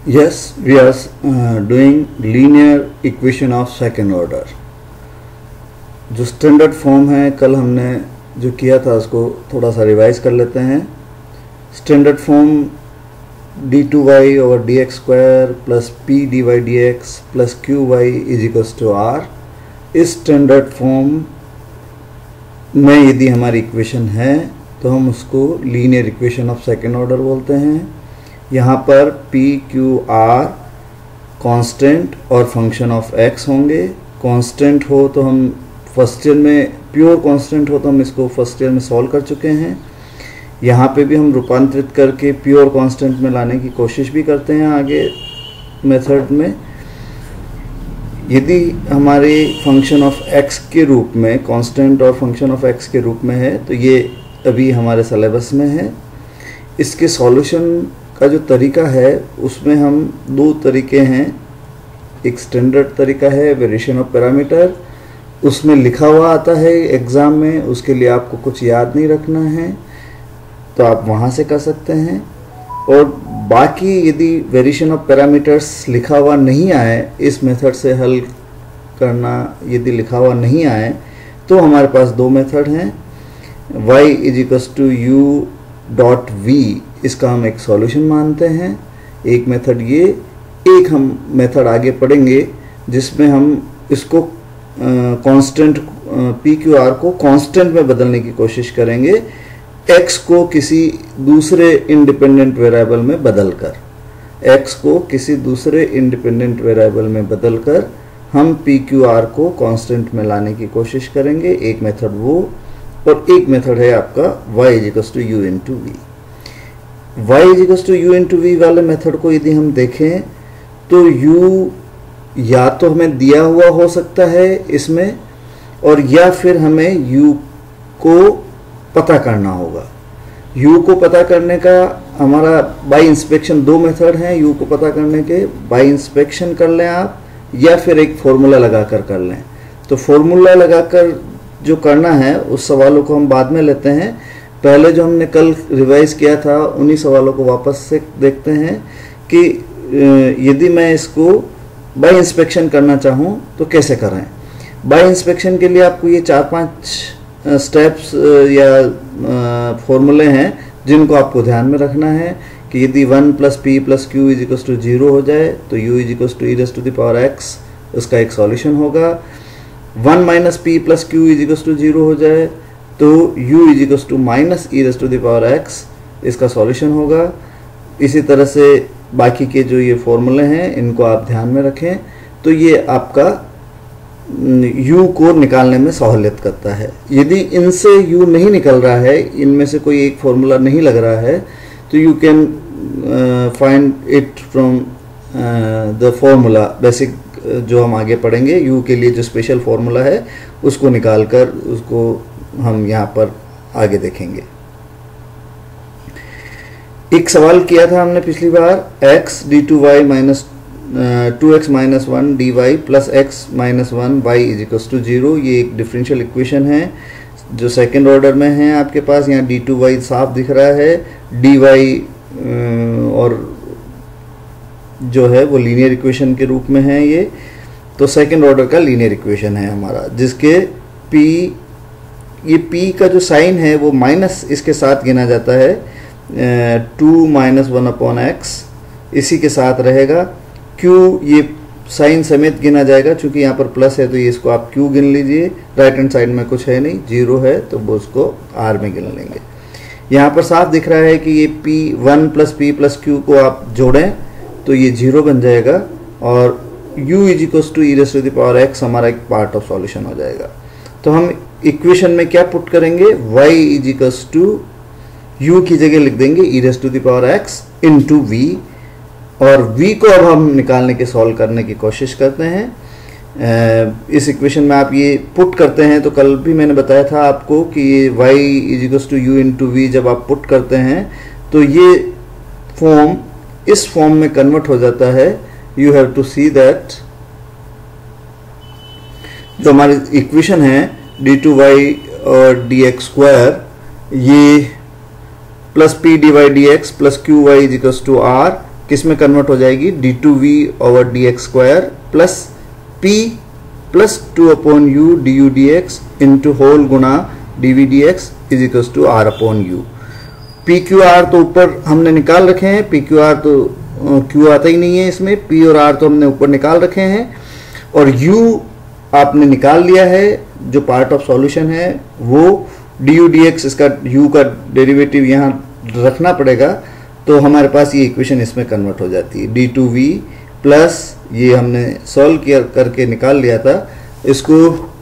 Yes, we are doing linear equation of second order. जो standard form है कल हमने जो किया था उसको थोड़ा सा रिवाइज कर लेते हैं। Standard form d2y over dx square plus p dy dx plus qy is equals to r। इस स्टैंडर्ड फॉर्म में यदि हमारी इक्वेशन है तो हम उसको linear equation of second order बोलते हैं। यहाँ पर p q r कांस्टेंट और फंक्शन ऑफ x होंगे। कांस्टेंट हो तो हम फर्स्ट ईयर में, प्योर कांस्टेंट हो तो हम इसको फर्स्ट ईयर में सॉल्व कर चुके हैं। यहाँ पे भी हम रूपांतरित करके प्योर कांस्टेंट में लाने की कोशिश भी करते हैं आगे मेथड में। यदि हमारे फंक्शन ऑफ x के रूप में कांस्टेंट और फंक्शन ऑफ x के रूप में है तो ये अभी हमारे सिलेबस में है। इसके सॉल्यूशन का जो तरीका है उसमें हम दो तरीके हैं। एक स्टैंडर्ड तरीका है वेरिएशन ऑफ पैरामीटर, उसमें लिखा हुआ आता है एग्ज़ाम में, उसके लिए आपको कुछ याद नहीं रखना है तो आप वहाँ से कर सकते हैं। और बाकी यदि वेरिएशन ऑफ पैरामीटर्स लिखा हुआ नहीं आए, इस मेथड से हल करना यदि लिखा हुआ नहीं आए तो हमारे पास दो मेथड हैं। y is equals to u dot v, इसका हम एक सॉल्यूशन मानते हैं। एक मेथड ये, एक हम मेथड आगे पढ़ेंगे जिसमें हम इसको कांस्टेंट पी क्यू आर को कांस्टेंट में बदलने की कोशिश करेंगे, x को किसी दूसरे इंडिपेंडेंट वेरिएबल में बदलकर। x को किसी दूसरे इंडिपेंडेंट वेरिएबल में बदलकर हम पी क्यू आर को कांस्टेंट में लाने की कोशिश करेंगे। एक मेथड वो, और एक मेथड है आपका y is equals to u into V. y is equals to u into V वाले मेथड को यदि हम देखें तो u या तो हमें दिया हुआ हो सकता है इसमें, और या फिर हमें u को पता करना होगा। u को पता करने का हमारा बाय इंस्पेक्शन दो मेथड हैं u को पता करने के। बाय इंस्पेक्शन कर लें आप, या फिर एक फॉर्मूला लगाकर कर लें। तो फॉर्मूला लगाकर जो करना है उस सवालों को हम बाद में लेते हैं। पहले जो हमने कल रिवाइज किया था उन्हीं सवालों को वापस से देखते हैं कि यदि मैं इसको बाय इंस्पेक्शन करना चाहूँ तो कैसे करें। बाय इंस्पेक्शन के लिए आपको ये 4-5 स्टेप्स या फॉर्मूले हैं जिनको आपको ध्यान में रखना है कि यदि 1 plus P plus Q is equals to 0 हो जाए तो u is equals to E raise to the power x, उसका एक सॉल्यूशन होगा। 1 minus P plus Q is equals to 0 हो जाए तो u इज इक्वल्स टू minus E raise to the power x, इसका सॉल्यूशन होगा। इसी तरह से बाकी के जो ये फॉर्मूले हैं इनको आप ध्यान में रखें तो ये आपका u को निकालने में सहूलियत करता है। यदि इनसे u नहीं निकल रहा है, इनमें से कोई एक फॉर्मूला नहीं लग रहा है तो you can find it from the formula basic जो हम आगे पढ़ेंगे। u के लिए जो स्पेशल फॉर्मूला है उसको निकाल कर उसको हम यहाँ पर आगे देखेंगे। एक सवाल किया था हमने पिछली बार, x d2y minus 2x minus 1 dy plus x minus 1 y is equals to 0। ये एक डिफरेंशियल इक्वेशन है जो सेकेंड ऑर्डर में है आपके पास। यहाँ d2y साफ दिख रहा है, dy और जो है वो लीनियर इक्वेशन के रूप में है। ये तो सेकेंड ऑर्डर का लीनियर इक्वेशन है हमारा, जिसके ये p का जो साइन है वो माइनस इसके साथ गिना जाता है, 2 माइनस 1 अपॉन x इसी के साथ रहेगा। q ये साइन समेत गिना जाएगा, चूंकि यहाँ पर प्लस है तो ये इसको आप q गिन लीजिए। राइट हैंड साइड में कुछ है नहीं, 0 है तो वो उसको r में गिन लेंगे। यहाँ पर साफ दिख रहा है कि ये p1 plus p plus q को आप जोड़ें तो ये 0 बन जाएगा और u is equals to E raise to the power x हमारा एक पार्ट ऑफ सॉल्यूशन हो जाएगा। तो हम इक्वेशन में क्या पुट करेंगे, y is equals to u की जगह लिख देंगे E raise to the power x into V, और v को अब हम निकालने के सॉल्व करने की कोशिश करते हैं। इस इक्वेशन में आप ये पुट करते हैं तो कल भी मैंने बताया था आपको कि ये y is equals to u into V जब आप पुट करते हैं तो ये फॉर्म इस फॉर्म में कन्वर्ट हो जाता है। You have to see that जो हमारी इक्वेशन है d2y और dx स्क्वायर, ये plus P D Y D X plus Q Y is equals to R, किस में कन्वर्ट हो जाएगी, d2v over dx square plus p plus 2 upon U D U D X into whole गुणा dv dx is equal to r upon U. P Q R तो ऊपर हमने निकाल रखे हैं, पी क्यू आर तो क्यू आता ही नहीं है इसमें, पी और आर तो हमने ऊपर निकाल रखे हैं, और यू आपने निकाल लिया है। जो पार्ट ऑफ सॉल्यूशन है वो डी यू डी एक्स, इसका यू का डेरिवेटिव यहाँ रखना पड़ेगा, तो हमारे पास ये इक्वेशन इसमें कन्वर्ट हो जाती है। डी टू वी प्लस ये हमने सॉल्व किया करके निकाल लिया था, इसको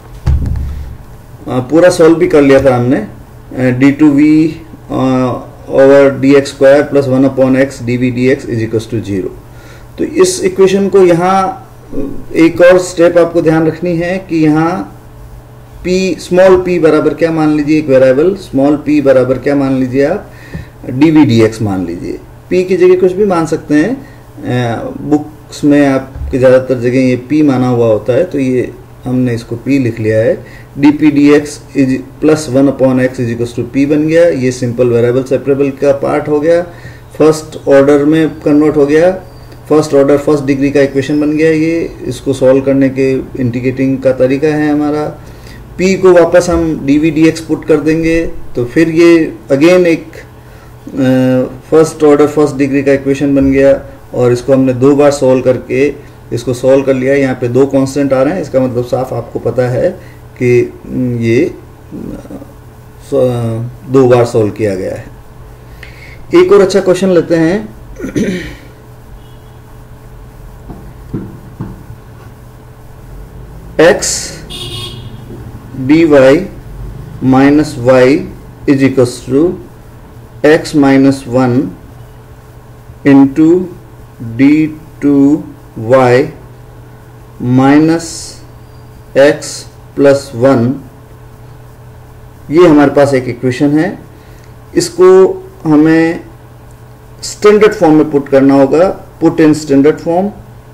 पूरा सॉल्व भी कर लिया था हमने। D two V over D X square plus 1 upon X D V D X is equal to 0। तो इस इक्वेशन को यहाँ एक और स्टेप आपको ध्यान रखनी है कि यहाँ p स्मॉल p बराबर क्या मान लीजिए, एक वेरिएबल स्मॉल p बराबर क्या मान लीजिए आप, dv dx मान लीजिए। p की जगह कुछ भी मान सकते हैं, बुक्स में आपके ज़्यादातर जगह ये p माना हुआ होता है, तो ये हमने इसको p लिख लिया है। dp dx is plus 1 upon X is equal to p बन गया। ये सिंपल वेरिएबल सेपरेबल का पार्ट हो गया, फर्स्ट ऑर्डर में कन्वर्ट हो गया, फर्स्ट ऑर्डर फर्स्ट डिग्री का इक्वेशन बन गया। ये इसको सॉल्व करने के इंटीग्रेटिंग का तरीका है हमारा। p को वापस हम dv dx पुट कर देंगे, तो फिर ये अगेन एक फर्स्ट ऑर्डर फर्स्ट डिग्री का इक्वेशन बन गया, और इसको हमने 2 बार सॉल्व करके इसको सॉल्व कर लिया। यहाँ पे 2 कांस्टेंट आ रहे हैं, इसका मतलब साफ आपको पता है कि ये 2 बार सॉल्व किया गया है। एक और अच्छा क्वेश्चन लेते हैं। x dy minus y is equals to x minus 1 into D two y minus x plus 1। ये हमारे पास एक इक्वेशन है, इसको हमें स्टैंडर्ड फॉर्म में पुट करना होगा। Put in standard form.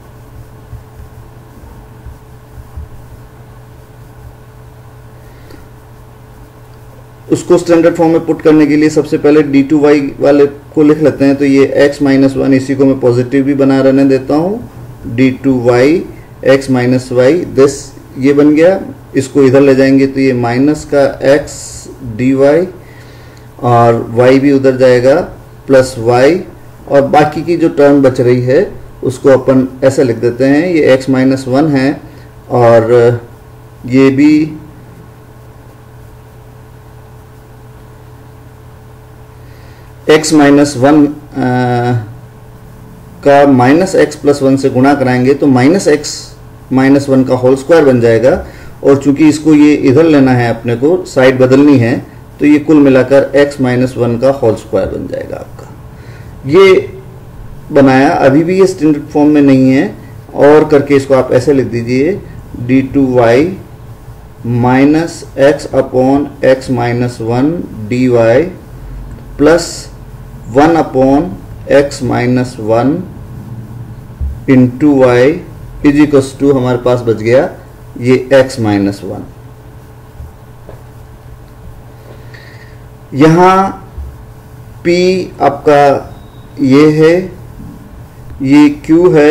उसको स्टैंडर्ड फॉर्म में पुट करने के लिए सबसे पहले d2y वाले को लिख लेते हैं। तो ये x माइनस 1, इसी को मैं पॉजिटिव भी बना रहने देता हूँ। d2y x minus Y, this ये बन गया। इसको इधर ले जाएंगे तो ये माइनस का x dy और y भी उधर जाएगा प्लस y, और बाकी की जो टर्म बच रही है उसको अपन ऐसे लिख देते हैं। ये x माइनस 1 है और ये भी x माइनस 1 का माइनस एक्स प्लस 1 से गुणा कराएंगे तो माइनस एक्स माइनस 1 का होल स्क्वायर बन जाएगा। और चूंकि इसको ये इधर लेना है, अपने को साइड बदलनी है, तो ये कुल मिलाकर x माइनस 1 का होल स्क्वायर बन जाएगा आपका। ये बनाया, अभी भी ये स्टैंडर्ड फॉर्म में नहीं है, और करके इसको आप ऐसे लिख दीजिए d2y minus X upon X minus 1 dy plus 1 upon X minus 1 into Y is equals to हमारे पास बच गया ये x माइनस 1। यहां p आपका ये है, ये q है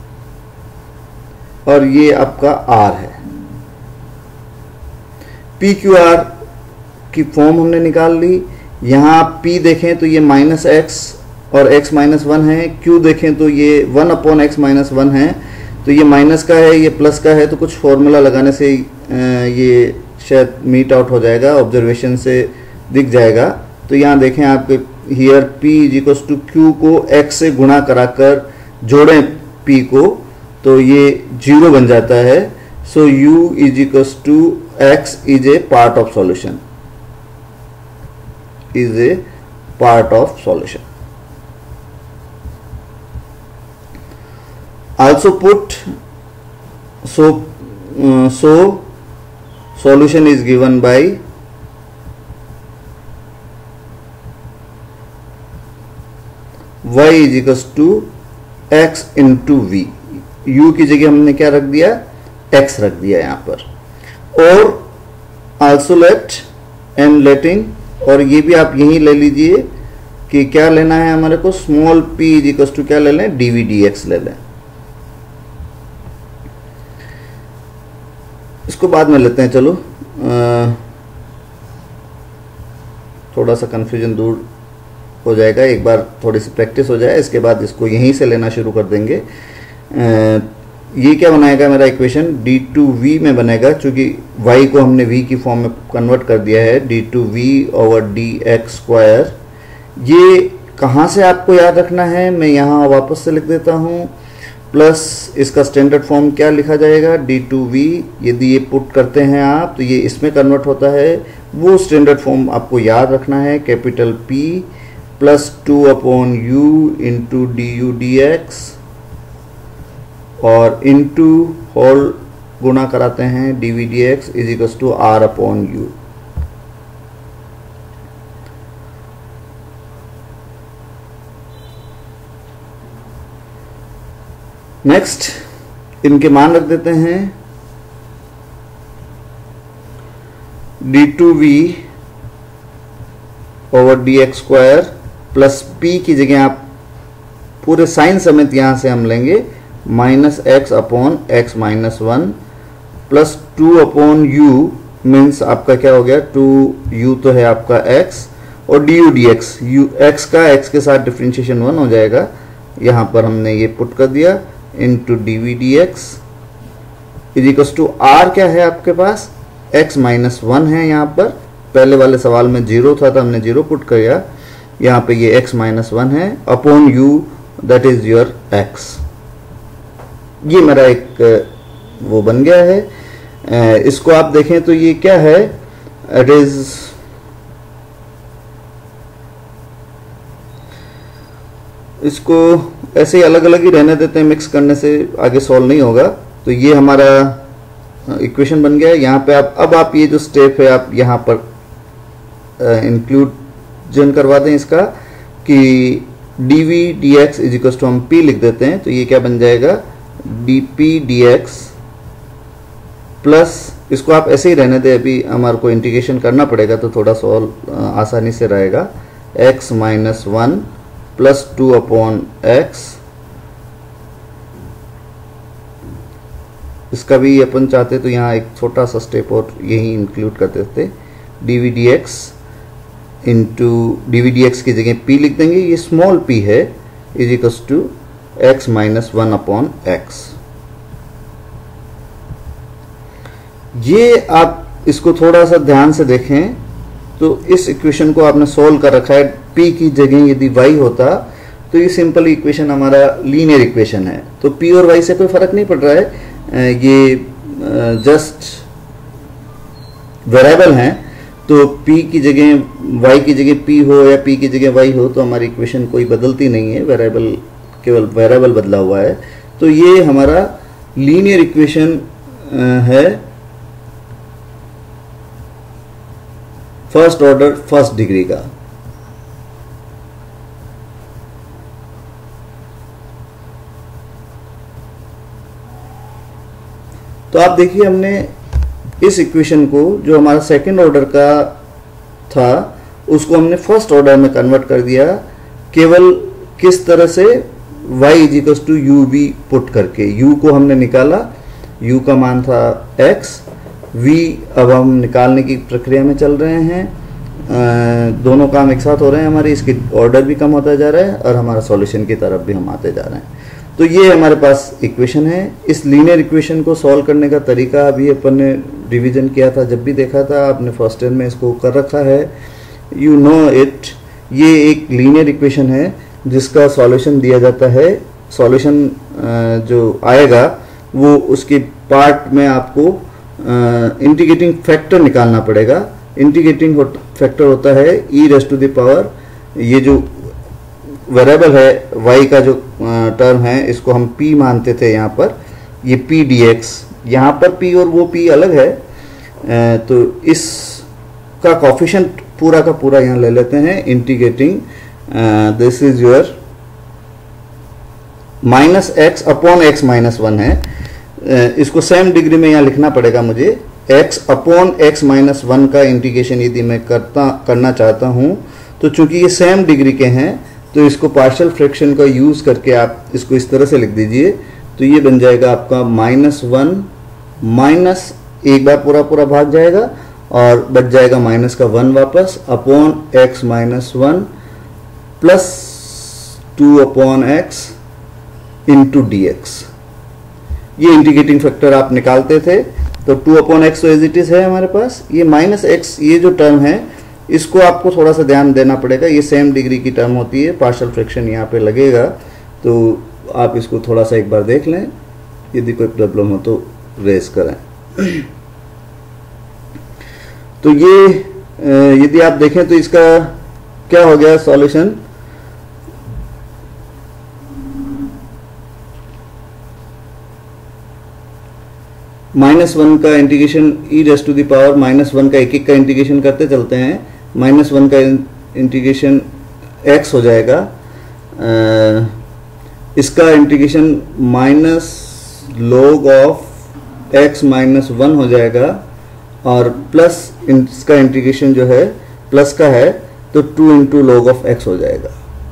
और ये आपका r है। p q r की फॉर्म हमने निकाल ली। यहाँ p देखें तो ये माइनस एक्स और x माइनस 1 है, q देखें तो ये 1 अपॉन एक्स माइनस 1 है। तो ये माइनस का है, ये प्लस का है, तो कुछ फॉर्मूला लगाने से ये शायद मीट आउट हो जाएगा, ऑब्जर्वेशन से दिख जाएगा। तो यहाँ देखें आपके here p is equals to q को x से गुणा कराकर जोड़ें p को, तो ये 0 बन जाता है। So u is equals to x is a part of solution, is a part of solution. Also put so solution is given by y is equals to x into v। u की जगह हमने क्या रख दिया, x रख दिया यहाँ पर। और also let and letting, और ये भी आप यहीं ले लीजिए कि क्या लेना है हमारे को, small p is equal to क्या ले लें, dv dx ले लें। इसको बाद में लेते हैं, चलो थोड़ा सा कंफ्यूजन दूर हो जाएगा, एक बार थोड़ी सी प्रैक्टिस हो जाए, इसके बाद इसको यहीं से लेना शुरू कर देंगे। ये क्या बनाएगा मेरा इक्वेशन, d2v में बनेगा, क्योंकि y को हमने v की फॉर्म में कन्वर्ट कर दिया है, d2v ओवर dx स्क्वायर। ये कहाँ से आपको याद रखना है, मैं यहाँ वापस से लिख देता हूँ, प्लस इसका स्टैंडर्ड फॉर्म क्या लिखा जाएगा, d2v। यदि ये पुट करते हैं आप तो ये इसमें कन्वर्ट होता है, वो स्टैंडर्ड फॉर्म आपको याद रखना है, capital P plus 2/u into du dx और इंटू होल गुणा कराते हैं dv dx is equal to r/u। Next इनके मान रख देते हैं, d2v over dx square plus p की जगह आप पूरे साइन समेत यहां से हम लेंगे minus x upon x minus 1 plus 2/u means आपका क्या हो गया, 2u तो है आपका x और du dx, x का x के साथ डिफरेंशिएशन 1 हो जाएगा, यहां पर हमने ये पुट कर दिया, into dv dx is equal to r क्या है आपके पास, x माइनस 1 है, यहाँ पर पहले वाले सवाल में 0 था तो हमने 0 पुट किया, यहाँ पे ये x माइनस 1 है, upon u that is your x। ये मेरा एक वो बन गया है। इसको आप देखें तो ये क्या है, इट इज इसको ऐसे ही अलग अलग ही रहने देते हैं, मिक्स करने से आगे सॉल्व नहीं होगा। तो ये हमारा इक्वेशन बन गया है। यहाँ पे अब आप ये जो स्टेप है आप यहाँ पर इंक्लूजन करवा दें इसका, कि dv dx is equal to हम p लिख देते हैं, तो ये क्या बन जाएगा, dp dx प्लस, इसको आप ऐसे ही रहने दें, अभी हमारे को इंटीग्रेशन करना पड़ेगा तो थोड़ा सॉल्व आसानी से रहेगा, x माइनस 1 प्लस 2/x, इसका भी अपन चाहते तो यहाँ एक छोटा सा स्टेप और यही इंक्लूड कर देते, dv dx into dv dx की जगह p लिख देंगे, ये स्मॉल p है, is equal to x minus 1/x। ये आप इसको थोड़ा सा ध्यान से देखें तो इस इक्वेशन को आपने सोल्व कर रखा है, p की जगह यदि y होता तो ये सिंपल इक्वेशन हमारा लीनियर इक्वेशन है, तो p और y से कोई फर्क नहीं पड़ रहा है, ये जस्ट वेरिएबल हैं, तो p की जगह y की जगह p हो या p की जगह y हो तो हमारी इक्वेशन कोई बदलती नहीं है, वेरिएबल केवल वेरिएबल बदला हुआ है। तो ये हमारा लीनियर इक्वेशन है फर्स्ट ऑर्डर फर्स्ट डिग्री का। तो आप देखिए हमने इस इक्वेशन को जो हमारा सेकंड ऑर्डर का था उसको हमने फर्स्ट ऑर्डर में कन्वर्ट कर दिया, केवल किस तरह से, y is equal to u v put करके। u को हमने निकाला, u का मान था x, v अब हम निकालने की प्रक्रिया में चल रहे हैं, दोनों काम एक साथ हो रहे हैं हमारे, इसकी ऑर्डर भी कम होता जा रहा है और हमारा सॉल्यूशन की तरफ भी हम आते जा रहे हैं। तो ये हमारे पास इक्वेशन है। इस लीनियर इक्वेशन को सॉल्व करने का तरीका अभी अपन ने रिवीजन किया था, जब भी देखा था आपने फर्स्ट ईयर में इसको कर रखा है, यू नो इट। ये एक लीनियर इक्वेशन है जिसका सॉल्यूशन दिया जाता है, सॉल्यूशन जो आएगा वो उसके पार्ट में आपको इंटीग्रेटिंग फैक्टर निकालना पड़ेगा। इंटीग्रेटिंग फैक्टर होता है e raise to the power, ये जो वेरिएबल है y का जो टर्म है इसको हम p मानते थे यहाँ पर, ये p dx, यहाँ पर p और वो p अलग है, तो इसका कोफिशिएंट पूरा का पूरा यहाँ ले लेते हैं, integrating this is your minus x upon x minus 1 है, इसको सेम डिग्री में यहाँ लिखना पड़ेगा मुझे, x अपॉन x माइनस 1 का इंटीग्रेशन यदि मैं करना चाहता हूँ तो चूंकि ये सेम डिग्री के हैं तो इसको पार्शियल फ्रैक्शन का यूज़ करके आप इसको इस तरह से लिख दीजिए। तो ये बन जाएगा आपका -1 माइनस, एक बार पूरा पूरा भाग जाएगा और बच जाएगा माइनस का 1 वापस, upon x minus 1 plus 2 upon x into dx। ये इंटीग्रेटिंग फैक्टर आप निकालते थे तो 2 अपॉन एक्स तो एज इट इज है हमारे पास। ये माइनस एक्स, ये जो टर्म है इसको आपको थोड़ा सा ध्यान देना पड़ेगा, ये सेम डिग्री की टर्म होती है, पार्शियल फ्रैक्शन यहाँ पे लगेगा, तो आप इसको थोड़ा सा एक बार देख लें, यदि कोई प्रॉब्लम हो तो रेज करें। तो ये यदि आप देखें तो इसका क्या हो गया सॉल्यूशन, -1 का इंटीग्रेशन e⁻⁻ -1 का एक का इंटीग्रेशन करते चलते हैं, -1 का इंटीग्रेशन x हो जाएगा, इसका इंटीग्रेशन -log ऑफ x - 1 हो जाएगा, और प्लस इसका इंटीग्रेशन जो है प्लस का है तो 2 इंटू log ऑफ x हो जाएगा।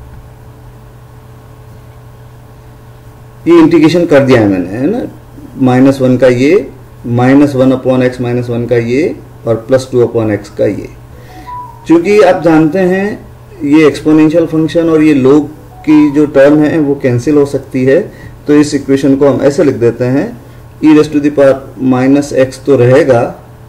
ये इंटीग्रेशन कर दिया है मैंने, है ना, -1 का ये, -1 अपॉन x -1 का ये, और प्लस 2 अपॉन x का ये। चूंकि आप जानते हैं ये एक्सपोनेंशियल फंक्शन और ये log की जो टर्म है वो कैंसिल हो सकती है, तो इस इक्वेशन को हम ऐसे लिख देते हैं, e⁻⁻x तो रहेगा,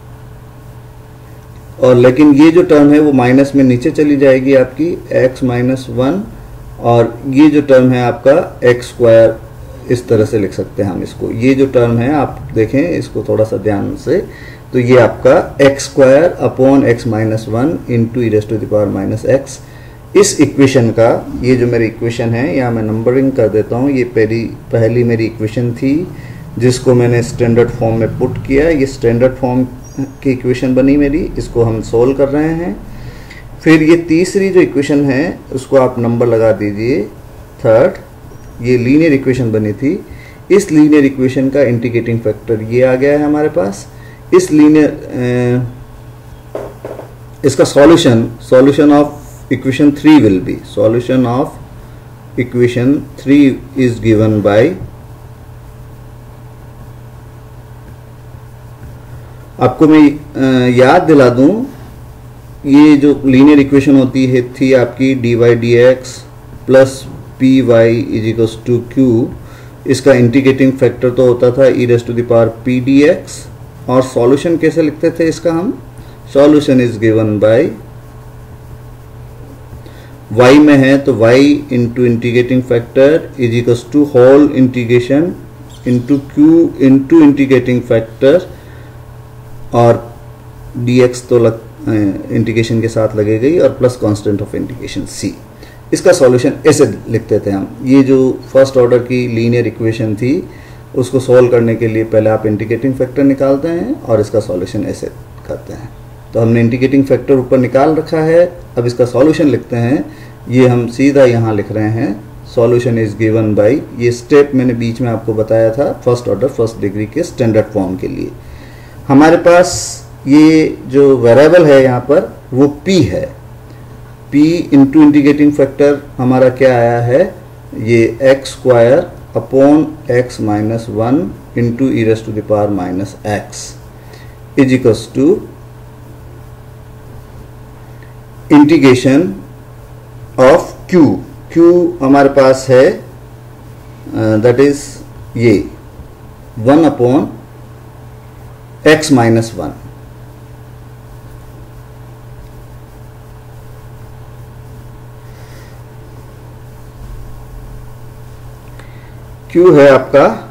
और लेकिन ये जो टर्म है वो माइनस में नीचे चली जाएगी आपकी x -1, और ये जो टर्म है आपका x², इस तरह से लिख सकते हैं हम इसको। ये जो टर्म है आप देखें इसको थोड़ा सा ध्यान से, तो ये आपका x² upon x -1 into e⁻⁻x। इस इक्वेशन का, ये जो मेरी इक्वेशन है, यहाँ मैं नंबरिंग कर देता हूँ, ये पहली मेरी इक्वेशन थी जिसको मैंने स्टैंडर्ड फॉर्म में पुट किया। ये स्टैंडर्ड फॉर्म की इक्वेशन बनी मेरी, इसको हम सोल्व कर रहे हैं। फिर ये तीसरी जो इक्वेशन है उसको आप नंबर लगा दीजिए 3rd, ये लीनियर इक्वेशन बनी थी। इस लीनियर इक्वेशन का इंटीग्रेटिंग फैक्टर ये आ गया है हमारे पास। इस लीनियर इसका solution of equation 3 will be, solution of equation 3 is given by, आपको मैं याद दिला दूं, ये जो लीनियर इक्वेशन होती है थी आपकी dy/dx प्लस py = q, इसका इंटीग्रेटिंग फैक्टर तो होता था e⁻p⁻dx, और सॉल्यूशन कैसे लिखते थे इसका हम, solution is given by, y में है तो y into integrating factor = whole integration into q into integrating factor, और dx तो इंटीग्रेशन के साथ लगेगी, और plus constant of integration c। इसका सॉल्यूशन ऐसे लिखते थे हम। ये जो फर्स्ट ऑर्डर की लीनियर इक्वेशन थी उसको सॉल्व करने के लिए पहले आप इंटीग्रेटिंग फैक्टर निकालते हैं और इसका सॉल्यूशन ऐसे करते हैं। तो हमने इंटीग्रेटिंग फैक्टर ऊपर निकाल रखा है, अब इसका सॉल्यूशन लिखते हैं। ये हम सीधा यहाँ लिख रहे हैं, सॉल्यूशन इज गिवन बाय, ये स्टेप मैंने बीच में आपको बताया था फर्स्ट ऑर्डर फर्स्ट डिग्री के स्टैंडर्ड फॉर्म के लिए। हमारे पास ये जो वेरिएबल है यहाँ पर वो p है, p इंटू इंटीग्रेटिंग फैक्टर हमारा क्या आया है, ये x² upon x -1 into e⁻⁻x is to integration of q हमारे पास है, दैट इज ये 1 अपॉन x -1। Q है आपका